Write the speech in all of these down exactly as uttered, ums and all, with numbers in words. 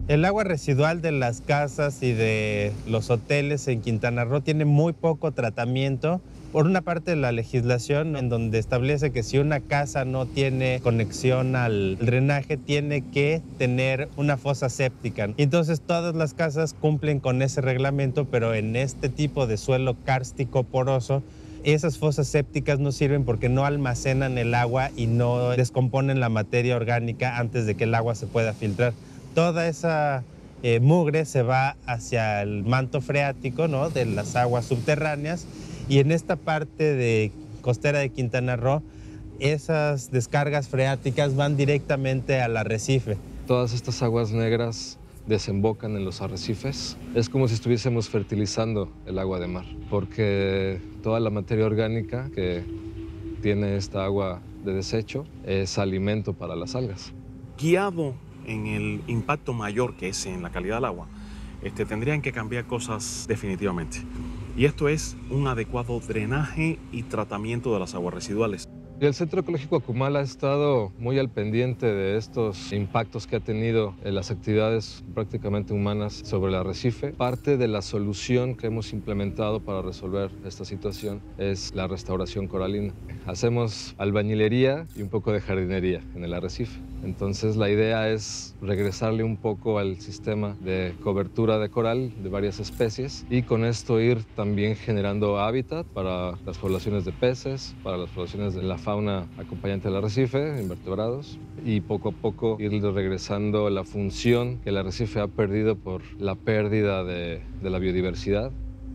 El agua residual de las casas y de los hoteles en Quintana Roo tiene muy poco tratamiento. Por una parte, la legislación en donde establece que si una casa no tiene conexión al drenaje, tiene que tener una fosa séptica. Entonces, todas las casas cumplen con ese reglamento, pero en este tipo de suelo kárstico poroso, esas fosas sépticas no sirven porque no almacenan el agua y no descomponen la materia orgánica antes de que el agua se pueda filtrar. Toda esa eh, mugre se va hacia el manto freático, ¿no?, de las aguas subterráneas, y en esta parte de costera de Quintana Roo, esas descargas freáticas van directamente al arrecife. Todas estas aguas negras desembocan en los arrecifes. Es como si estuviésemos fertilizando el agua de mar, porque toda la materia orgánica que tiene esta agua de desecho es alimento para las algas. Guiado en el impacto mayor que es en la calidad del agua, este, tendrían que cambiar cosas definitivamente. Y esto es un adecuado drenaje y tratamiento de las aguas residuales. El Centro Ecológico Acumal ha estado muy al pendiente de estos impactos que ha tenido en las actividades prácticamente humanas sobre el arrecife. Parte de la solución que hemos implementado para resolver esta situación es la restauración coralina. Hacemos albañilería y un poco de jardinería en el arrecife. Entonces la idea es regresarle un poco al sistema de cobertura de coral de varias especies y con esto ir también generando hábitat para las poblaciones de peces, para las poblaciones de la fauna acompañante del arrecife, invertebrados, y poco a poco ir regresando la función que el arrecife ha perdido por la pérdida de, de la biodiversidad.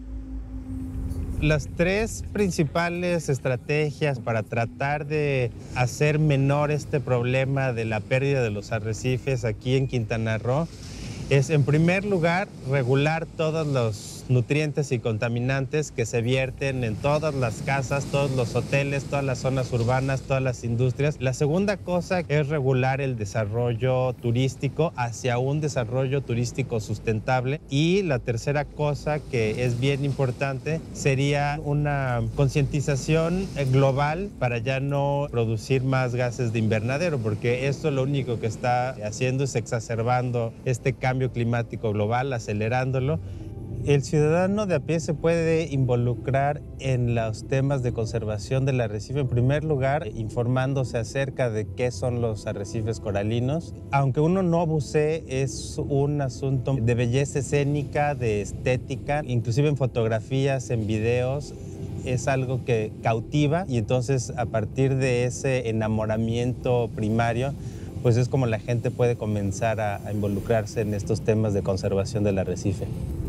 Las tres principales estrategias para tratar de hacer menor este problema de la pérdida de los arrecifes aquí en Quintana Roo es, en primer lugar, regular todos los nutrientes y contaminantes que se vierten en todas las casas, todos los hoteles, todas las zonas urbanas, todas las industrias. La segunda cosa es regular el desarrollo turístico hacia un desarrollo turístico sustentable. Y la tercera cosa, que es bien importante, sería una concientización global para ya no producir más gases de invernadero, porque esto lo único que está haciendo es exacerbando este cambio climático global, acelerándolo. El ciudadano de a pie se puede involucrar en los temas de conservación del arrecife, en primer lugar, informándose acerca de qué son los arrecifes coralinos. Aunque uno no bucee, es un asunto de belleza escénica, de estética, inclusive en fotografías, en videos. Es algo que cautiva y entonces a partir de ese enamoramiento primario, pues es como la gente puede comenzar a, a involucrarse en estos temas de conservación del arrecife.